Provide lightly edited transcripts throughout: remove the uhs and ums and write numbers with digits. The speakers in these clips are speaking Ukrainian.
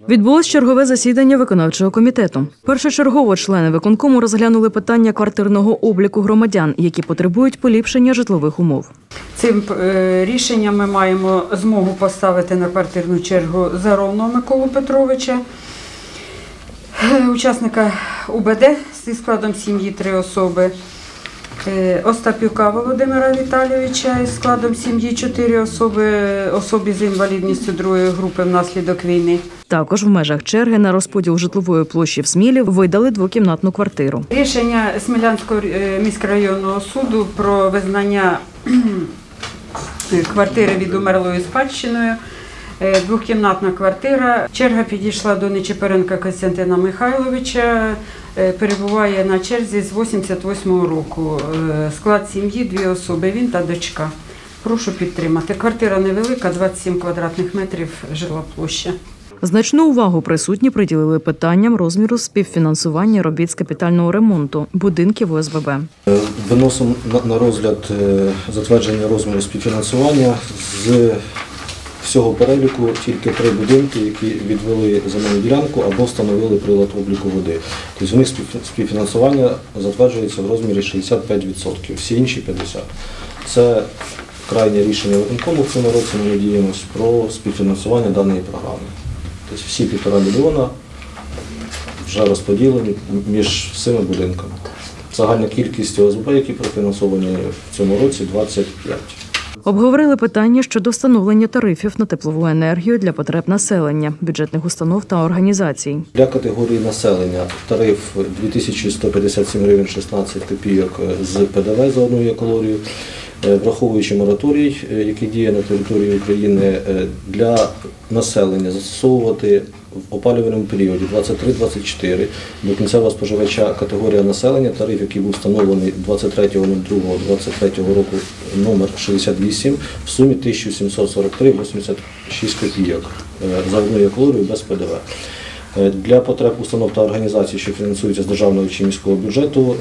Відбулось чергове засідання виконавчого комітету. Першочергово члени виконкому розглянули питання квартирного обліку громадян, які потребують поліпшення житлових умов. Цим рішенням ми маємо змогу поставити на квартирну чергу Заровного Миколу Петровича, учасника УБД зі складом сім'ї 3 особи, Остапюка Володимира Віталійовича із складом сім'ї 4 особи, особі з інвалідністю 2-ї групи внаслідок війни. Також в межах черги на розподіл житлової площі в Смілі видали двокімнатну квартиру. Рішення Смілянського міськрайонного суду про визнання квартири відумерлою спадщиною. Двокімнатна квартира. Черга підійшла до Нечипоренка Костянтина Михайловича. Перебуває на черзі з 88-го року. Склад сім'ї 2 особи, він та дочка. Прошу підтримати. Квартира невелика, 27 квадратних метрів жила площа. Значну увагу присутні приділили питанням розміру співфінансування робіт з капітального ремонту будинків ОСББ. Виносимо на розгляд затвердження розміру співфінансування. З всього переліку тільки 3 будинки, які відвели земельну ділянку або встановили прилад обліку води. Тобто у них співфінансування затверджується в розмірі 65%, всі інші 50%. Це крайнє рішення виконкому в цьому році, ми надіємося, про співфінансування даної програми. Тобто всі 1,5 мільйона вже розподілені між всіма будинками. Загальна кількість ОСБ, які профінансовані в цьому році, 25. Обговорили питання щодо встановлення тарифів на теплову енергію для потреб населення, бюджетних установ та організацій. Для категорії населення тариф 2157 гривень 16 копійок з ПДВ за 1 калорію, враховуючи мораторій, який діє на території України, для населення застосовувати в опалювальному періоді 23-24 до кінцевого споживача категорія населення, тариф, який був встановлений 23.02.23 року номер 68 в сумі 1743,86 копійок за 1 калорію без ПДВ. Для потреб установ та організацій, що фінансуються з державного чи міського бюджету,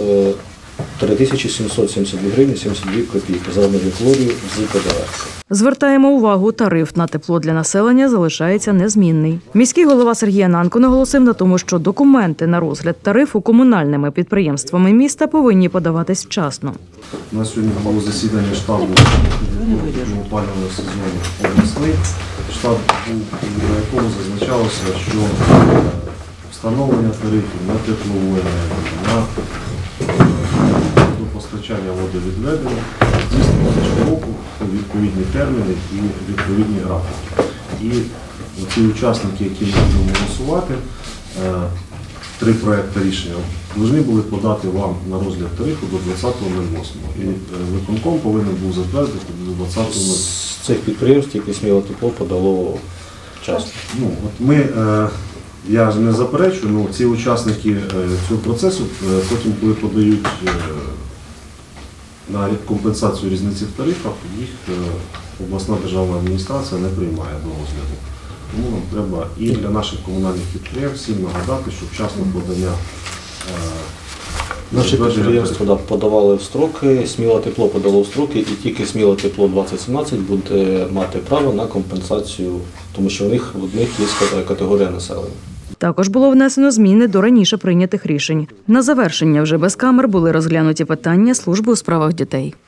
3772 гривні 72 копійки за 1 калорію з ПДВ. Звертаємо увагу, тариф на тепло для населення залишається незмінний. Міський голова Сергій Ананко наголосив на тому, що документи на розгляд тарифу комунальними підприємствами міста повинні подаватись вчасно. У нас сьогодні було засідання штабу опалювального сезону обласний. Штаб, на якому зазначалося, що встановлення тарифів на теплову енергію, на постачання водовідведення здійснюється щороку у відповідні терміни і відповідні графіки. І ці учасники, які ми будемо голосувати, 3 проекти рішення, повинні були подати вам на розгляд тарифу до 20.08. І виконком повинен був затвердити до 20.08. З цих підприємств тільки Сміле тепло подало вчасно. Я ж не заперечую, але ці учасники цього процесу потім, коли подають на компенсацію різниці в тарифах, їх обласна державна адміністрація не приймає до розгляду. Тому нам треба і для наших комунальних підприємств всім нагадати, що вчасно подання. Наші підприємства подавали в строки, Сміле тепло подало в строки, і тільки Сміле тепло 2017 буде мати право на компенсацію, тому що в них є категорія населення. Також було внесено зміни до раніше прийнятих рішень. На завершення вже без камер були розглянуті питання служби у справах дітей.